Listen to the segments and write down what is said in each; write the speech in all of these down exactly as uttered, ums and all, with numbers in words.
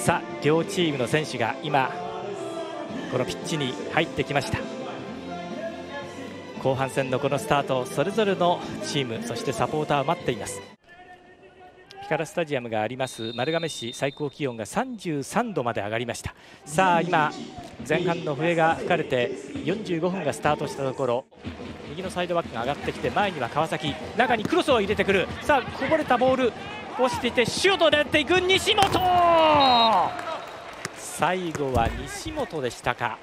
さあ両チームの選手が今このピッチに入ってきました。後半戦のこのスタート、それぞれのチームそしてサポーターを待っています。ピカラスタジアムがあります丸亀市、最高気温がさんじゅうさんどまで上がりました。さあ今前半の笛が吹かれてよんじゅうごふんがスタートしたところ、右のサイドバックが上がってきて、前には川崎、中にクロスを入れてくる。さあこぼれたボール落ちていてシュートを狙っていく西本、最後は西本でしたか。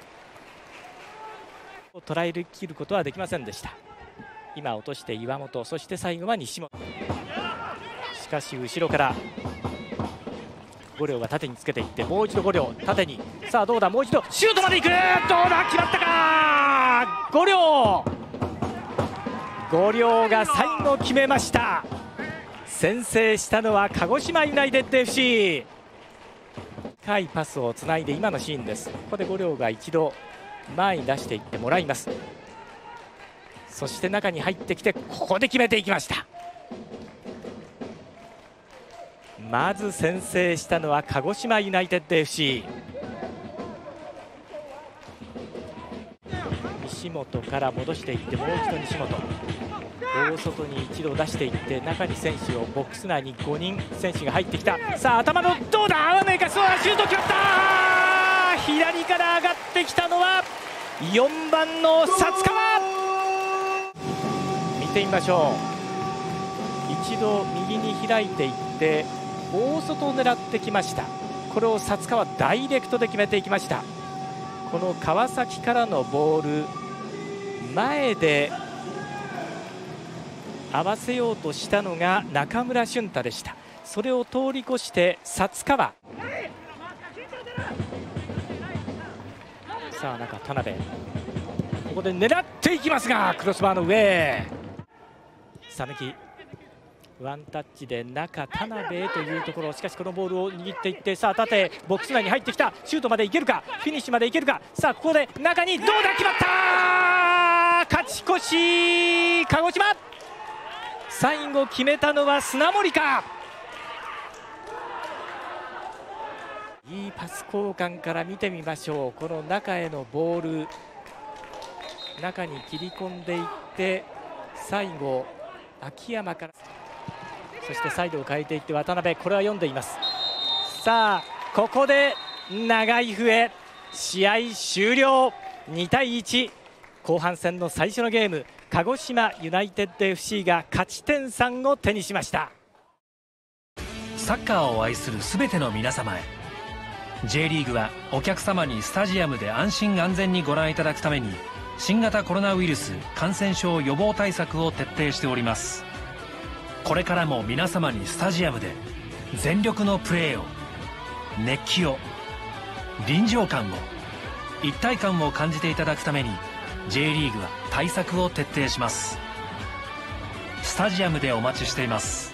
捉えきることはできませんでした。今落として岩本、そして最後は西本。しかし後ろから五両が縦につけていって、もう一度五両縦に、さあどうだ、もう一度シュートまでいく、どうだ、決まったか、五両五両が最後決めました。先制したのは鹿児島ユナイテッド エフシー。 深いパスをつないで今のシーンです。ここで五両が一度前に出していってもらいます。そして中に入ってきて、ここで決めていきました。まず先制したのは鹿児島ユナイテッド エフシー。西本から戻していって、もう一度西本、大外に一度出していって、中に選手を、ボックス内にごにん選手が入ってきた。さあ頭のどうだ、アウメーカスはシュート決まった。左から上がってきたのはよんばんの薩川。見てみましょう。一度右に開いていって大外を狙ってきました。これを薩川ダイレクトで決めていきました。この川崎からのボール、前で合わせようとしたのが中村俊太でした。それを通り越して薩川。さあ中田辺、ここで狙っていきますがクロスバーの上、さぬきワンタッチで中田辺へというところ、しかしこのボールを握っていって、さあ縦ボックス内に入ってきた、シュートまでいけるか、フィニッシュまでいけるか。さあここで中にどうだ、決まった、勝ち越し鹿児島。最後決めたのは砂森か。いいパス交換から見てみましょう。この中へのボール、中に切り込んでいって、最後秋山から、そしてサイドを変えていって渡辺、これは読んでいます。さあここで長い笛、試合終了。にたいいち、後半戦の最初のゲーム、鹿児島ユナイテッド エフシー が勝ち点さんを手にしました。 サッカーを愛するすべての皆様へ、 J リーグはお客様にスタジアムで安心安全にご覧いただくために、新型コロナウイルス感染症予防対策を徹底しております。これからも皆様にスタジアムで全力のプレーを、熱気を、臨場感を、一体感を感じていただくために J リーグは対策を徹底します。スタジアムでお待ちしています。